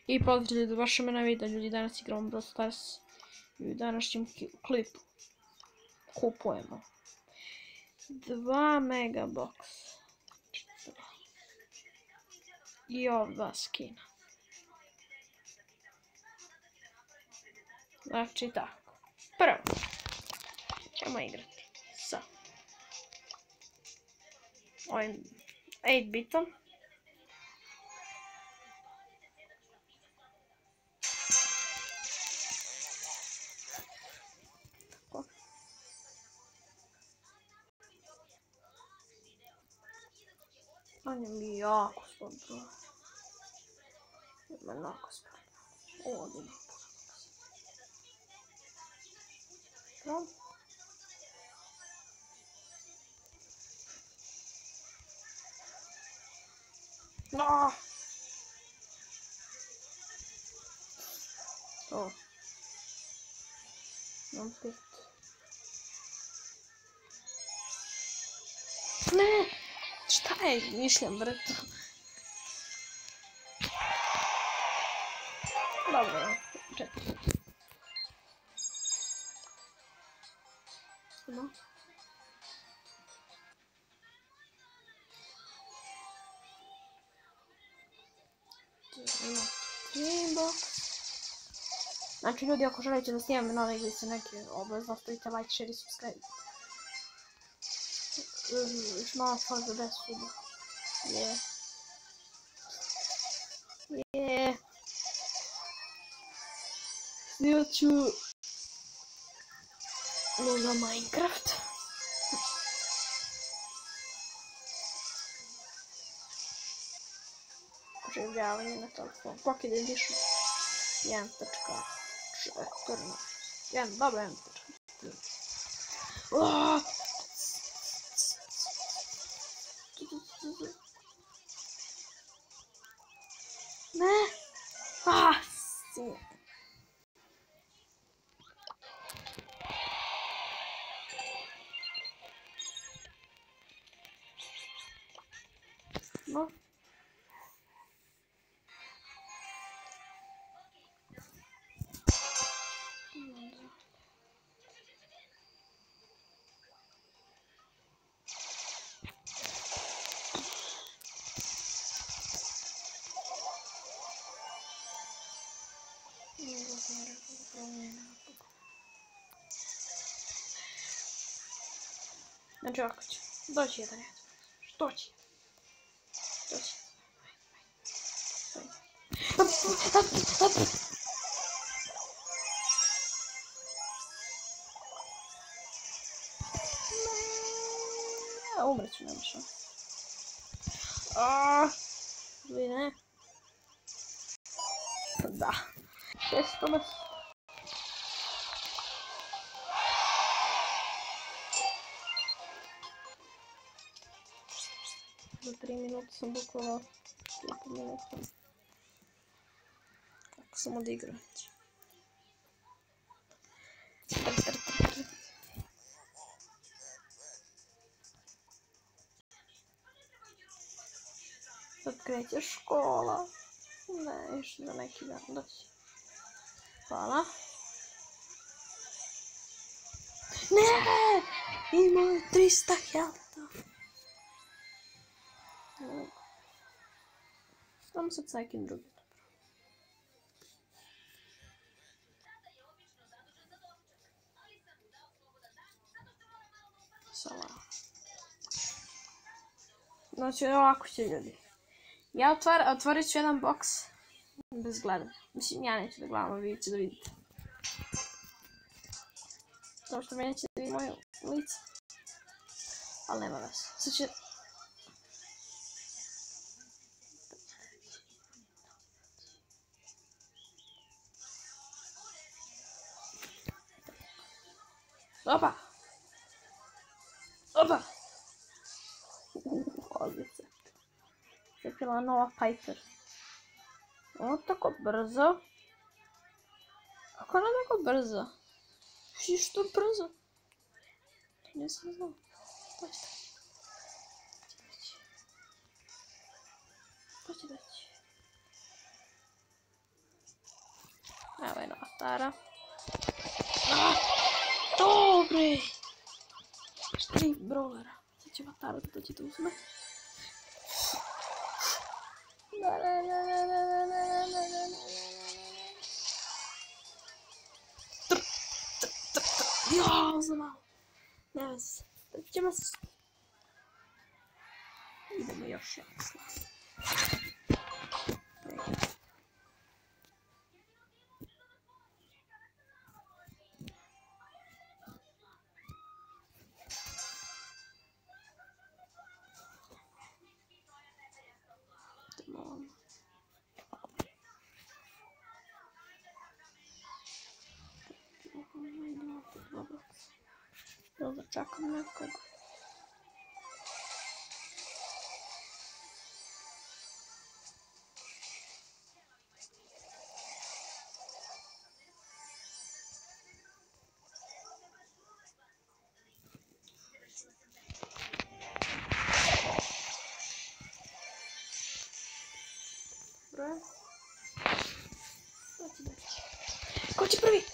I pozdrav do vaše mene videa, ljudi, danas igramo Brawl Stars i u današnjem klipu kupujemo 2 megabox i ova 2 skina. Znači tako, prvo ćemo igrati sa ovim 8-bitom. On je mi jako slab broj. Ima jako slab. Ovdje ima puno. No! To. Imam 5. Ne! Šta je mišljam, breto? Dobro, 4. No. Ima 3 box. Znači ljudi, ako želite da snimam nove igrice neke, obavezno ostavite like, share i subscribe. Još malo fali za 10 suba. Snimat ću za Minecraft. Oživljavanje na telefon. Pocket Edition 1.14. Dobro, 1.14. Ne! Si. No. Znači ovako će doći jedan red. Što će? Umreću, nema šanse. Ne. Da. 600 nas. Za 3 minuta sam bukvala 3 minuta. Kako sam odigrao već. Sad kreće škola. Ne, još za neki dan doći. Hvala. Ne! Imao je 300 helta. Samo sad sa nekim drugim. Sala. Znači ovako će ljudi. Ja otvorit ću jedan box bez gledanja. Mislim, ja neću da gledam, vi ćete da vidite. Zato što mi neće da vidi moju lice. Ali nema veze. Sad će... Opa! Opa! Odlice. Cepila nova Piper. Ovo tako brzo. Kako ona tako brzo? Što brzo? Nisam znao. To će doći. Evo je vatara. Dobre! 3 brawlera. Sad će vatara da dođe da uzme. Jao, za malo. Ne veze. Ćemo se... Idemo još jedan slas. Jel da čekam nekog? Dobro. Ko će prvi?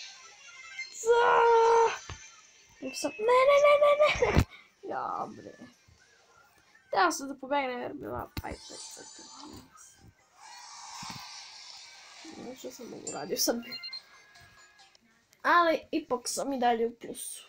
Ne. Ja, bre. Treba sam da pobegnem jer bila fajta. Što sam mogu uradio sad bi. Ali ipak sam i dalje u plusu.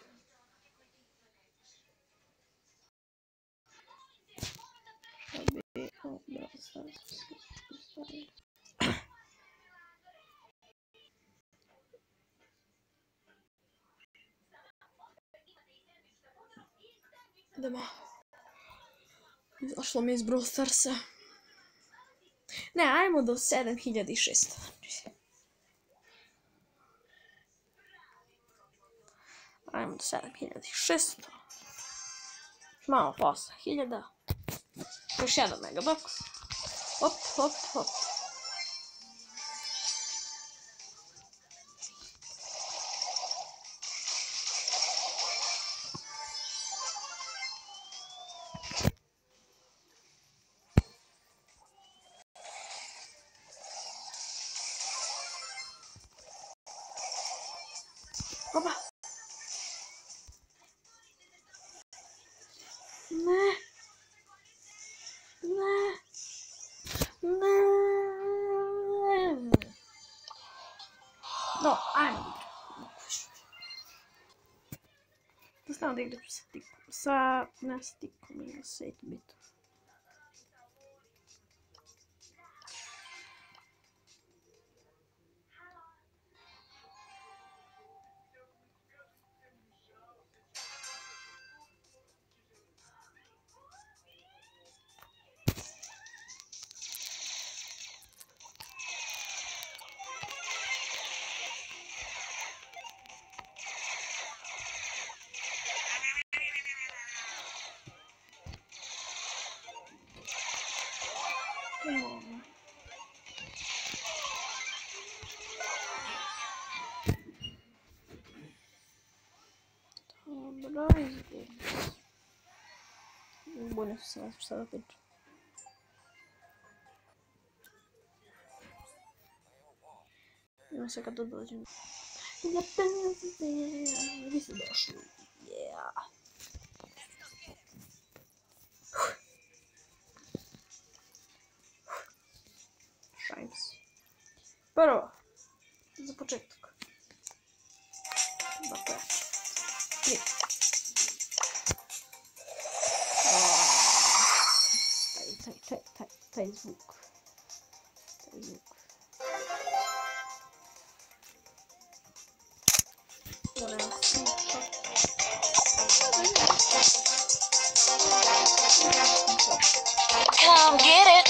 Idemo. Izašlo mi iz Brawl Starsa. Ne, ajmo do 7600. Ajmo do 7600. Malo posle 1000. Još jedan megabox. Hop. Opa. Ne. No, ajmo. Da znam da igram sa tikom. Ne sa tikom, nego sa 8-bitom. Dobro, izgledam. Bolje su se nas sada priča. Idemo se kad dođem. Vi ste došli. Yeah. Šajim se. Prvo. Za početak. Dakle. Taj zvuk. Come get it.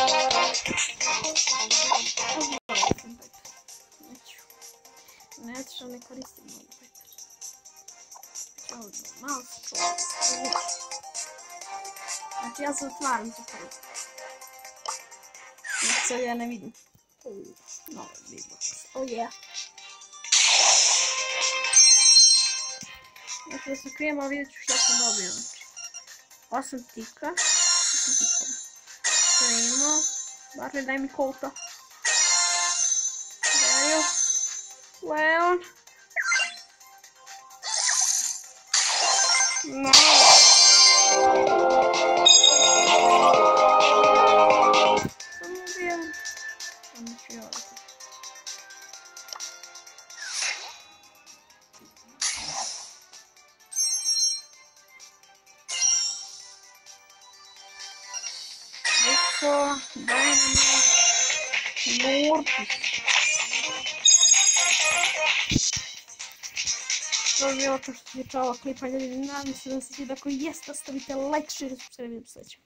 Neću, ne koristim moju Piper. Malo se čuvam. Znači ja se otvaram za prvi. Sad ja ne vidim. Novi big box. Oh yeah. Znači da se krijem, ali vidjet ću što sam dobio. 8 tika. Krenimo. Dakle, daj mi kolta. Daju. tako, Dynamite, Mortis. To bi bilo to što se tiče ovog klipa, ljudi, nadam se da se sviđa, ako jeste, ostavite like, share i subscribe, vidimo se sledećem.